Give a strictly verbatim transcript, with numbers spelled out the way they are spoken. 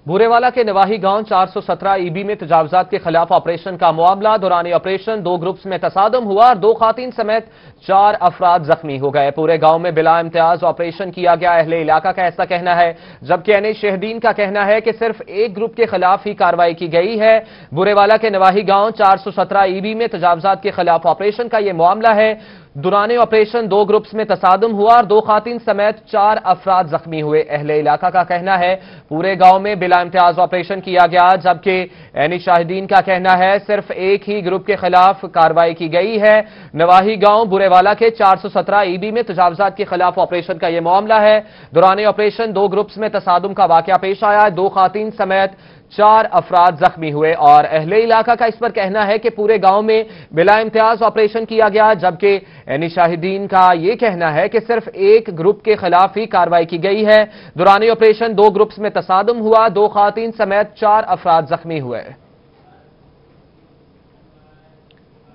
بورےوالا کے نواحی گاؤں چار سو سترہ ای بی میں تجاوزات کے خلاف آپریشن کا معاملہ۔ دوران آپریشن دو گروپس میں تصادم ہوا اور دو خواتین سمیت چار افراد زخمی ہو گئے۔ پورے گاؤں میں بلا امتیاز آپریشن کیا گیا۔ اہل علاقہ کا ایسا کہنا ہے، جبکہ این شہدین کا کہنا ہے کہ صرف ایک گروپ کے خلاف ہی کارروائی کی گئی ہے۔ بورےوالا کے نواحی گاؤں چار سو سترہ ای بی میں تجاوزات کے خلاف آپریشن کا یہ معاملہ ہے۔ دوران آپریشن دو گروپس میں تصادم ہوا اور دو خواتین سمیت چار افراد زخمی ہوئے۔ اہل علاقہ کا کہنا ہے پورے گاؤں میں بلا امتیاز آپریشن کیا گیا، جبکہ عینی شاہدین کا کہنا ہے صرف ایک ہی گروپ کے خلاف کارروائی کی گئی ہے۔ نواحی گاؤں بورےوالا کے چار سو سترہ ای بی میں تجاوزات کے خلاف آپریشن کا یہ معاملہ ہے۔ دوران آپریشن دو گروپس میں تصادم کا واقعہ پیش آیا، دو خواتین سمیت چار افراد زخمی ہوئے اور اہل علاقہ کا اس پر کہنا ہے کہ پورے گاؤں میں بلا امتیاز آپریشن کیا گیا، جبکہ عینی شاہدین کا یہ کہنا ہے کہ صرف ایک گروپ کے خلاف ہی کارروائی کی گئی ہے۔ دوران آپریشن دو گروپس میں تصادم ہوا، دو خواتین سمیت چار افراد زخمی ہوئے۔